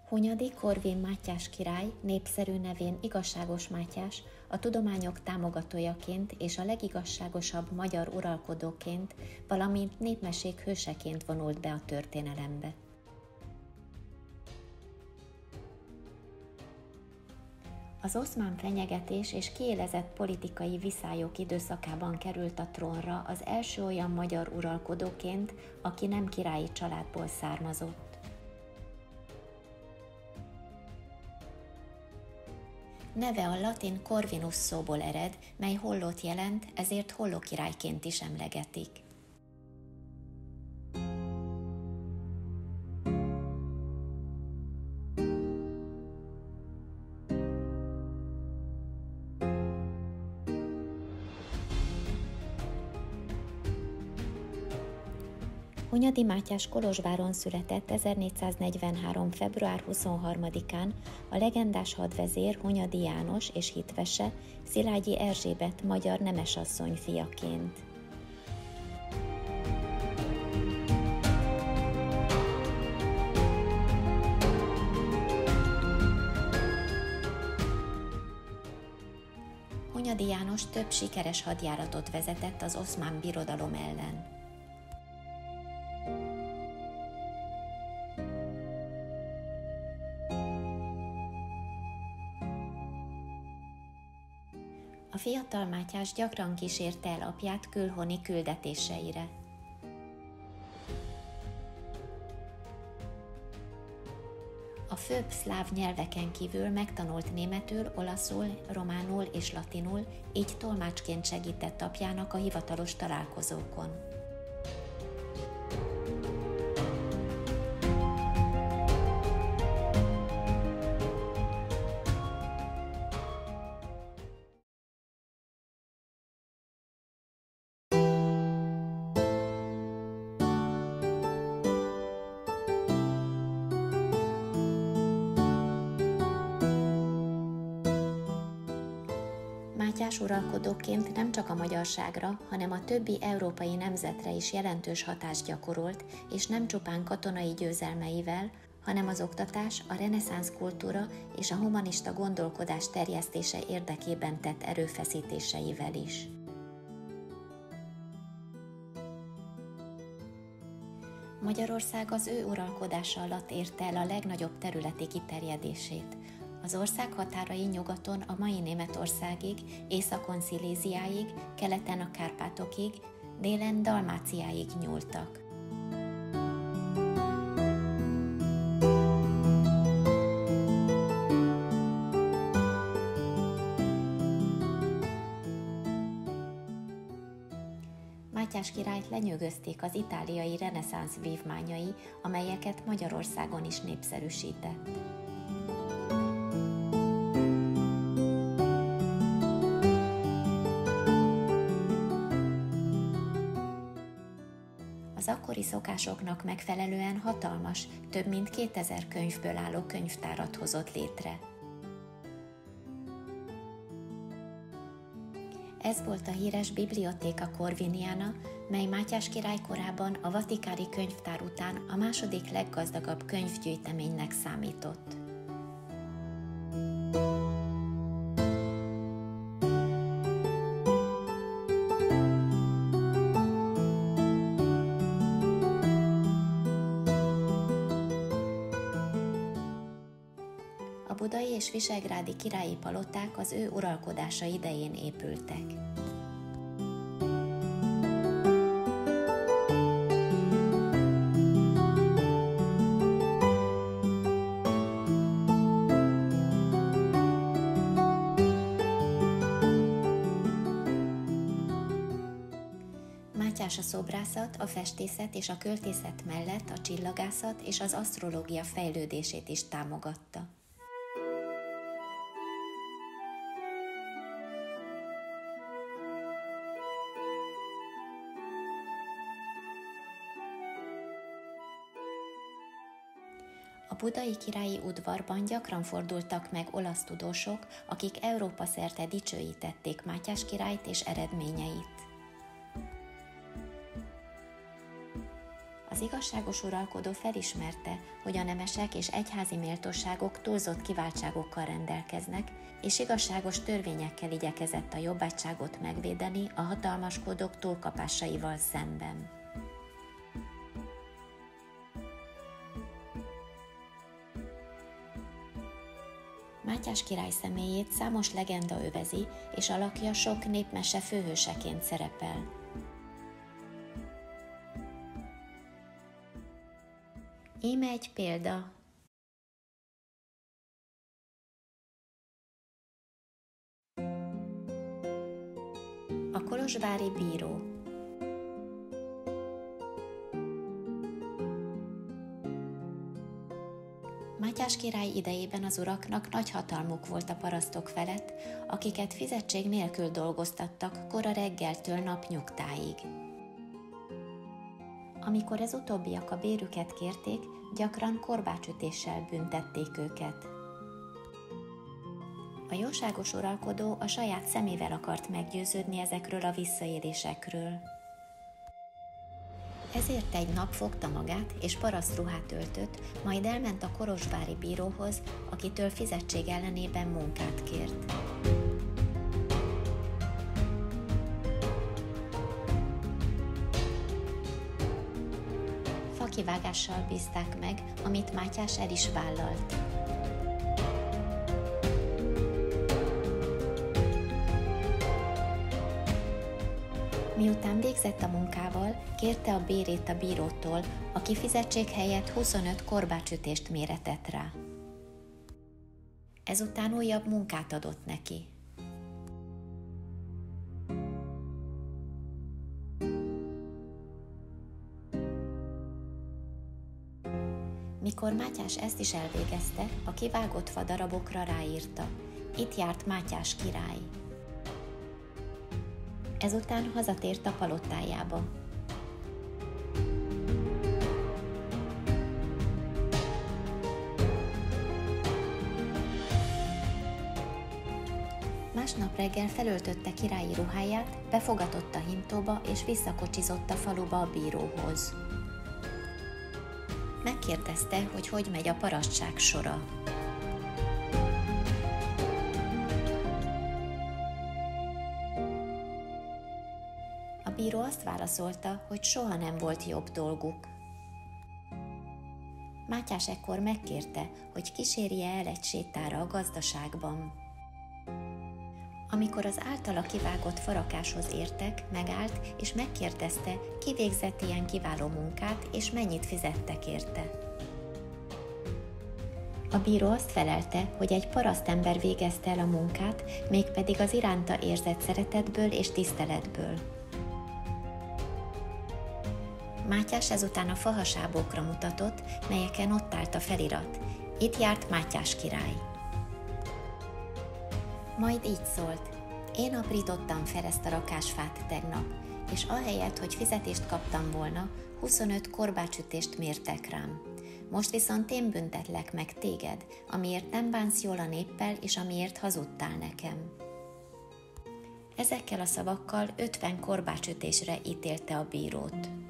Hunyadi Korvin Mátyás király, népszerű nevén Igazságos Mátyás, a tudományok támogatójaként és a legigazságosabb magyar uralkodóként, valamint népmesék hőseként vonult be a történelembe. Az oszmán fenyegetés és kiélezett politikai viszályok időszakában került a trónra az első olyan magyar uralkodóként, aki nem királyi családból származott. Neve a latin Corvinus szóból ered, mely hollót jelent, ezért holló királyként is emlegetik. Hunyadi Mátyás Kolozsváron született 1443. február 23-án a legendás hadvezér Hunyadi János és hitvese Szilágyi Erzsébet magyar nemesasszony fiaként. Hunyadi János több sikeres hadjáratot vezetett az Oszmán Birodalom ellen. A fiatal Mátyás gyakran kísérte el apját külhoni küldetéseire. A főbb szláv nyelveken kívül megtanult németül, olaszul, románul és latinul, így tolmácsként segített apjának a hivatalos találkozókon. Mátyás uralkodóként nem csak a magyarságra, hanem a többi európai nemzetre is jelentős hatást gyakorolt, és nem csupán katonai győzelmeivel, hanem az oktatás, a reneszánsz kultúra és a humanista gondolkodás terjesztése érdekében tett erőfeszítéseivel is. Magyarország az ő uralkodása alatt érte el a legnagyobb területi kiterjedését. Az ország határai nyugaton a mai Németországig, északon Sziléziáig, keleten a Kárpátokig, délen Dalmáciáig nyúltak. Mátyás királyt lenyűgözték az itáliai reneszánsz vívmányai, amelyeket Magyarországon is népszerűsített. Az akkori szokásoknak megfelelően hatalmas, több mint 2000 könyvből álló könyvtárat hozott létre. Ez volt a híres Bibliotheca Corviniana, mely Mátyás király korában a vatikáni könyvtár után a második leggazdagabb könyvgyűjteménynek számított. A budai és visegrádi királyi paloták az ő uralkodása idején épültek. Mátyás a szobrászat, a festészet és a költészet mellett a csillagászat és az asztrológia fejlődését is támogatta. A budai királyi udvarban gyakran fordultak meg olasz tudósok, akik Európa szerte dicsőítették Mátyás királyt és eredményeit. Az igazságos uralkodó felismerte, hogy a nemesek és egyházi méltóságok túlzott kiváltságokkal rendelkeznek, és igazságos törvényekkel igyekezett a jobbágyságot megvédeni a hatalmaskodók túlkapásaival szemben. Mátyás király személyét számos legenda övezi, és alakja sok népmese főhőseként szerepel. Íme egy példa. A kolozsvári bíró. Mátyás király idejében az uraknak nagy hatalmuk volt a parasztok felett, akiket fizetség nélkül dolgoztattak kora reggeltől napnyugtáig. Amikor ez utóbbiak a bérüket kérték, gyakran korbácsütéssel büntették őket. A jóságos uralkodó a saját szemével akart meggyőződni ezekről a visszaélésekről. Ezért egy nap fogta magát és parasztruhát öltött, majd elment a kolozsvári bíróhoz, akitől fizetség ellenében munkát kért. Fakivágással bízták meg, amit Mátyás el is vállalt. Miután végzett a munkával, kérte a bérét a bírótól, aki fizetség helyett 25 korbácsütést méretett rá. Ezután újabb munkát adott neki. Mikor Mátyás ezt is elvégezte, a kivágott fadarabokra ráírta: itt járt Mátyás király. Ezután hazatért a palottájába. Másnap reggel felöltötte királyi ruháját, befogatott a hintóba és visszakocsizott a faluba a bíróhoz. Megkérdezte, hogy megy a parasztság sora. A bíró azt válaszolta, hogy soha nem volt jobb dolguk. Mátyás ekkor megkérte, hogy kísérje el egy sétára a gazdaságban. Amikor az általa kivágott farakáshoz értek, megállt és megkérdezte, ki végzett ilyen kiváló munkát és mennyit fizettek érte. A bíró azt felelte, hogy egy parasztember végezte el a munkát, mégpedig az iránta érzett szeretetből és tiszteletből. Mátyás ezután a fahasábokra mutatott, melyeken ott állt a felirat: itt járt Mátyás király. Majd így szólt: én aprítottam fel ezt a rakásfát tegnap, és ahelyett, hogy fizetést kaptam volna, 25 korbácsütést mértek rám. Most viszont én büntetlek meg téged, amiért nem bánsz jól a néppel, és amiért hazudtál nekem. Ezekkel a szavakkal 50 korbácsütésre ítélte a bírót.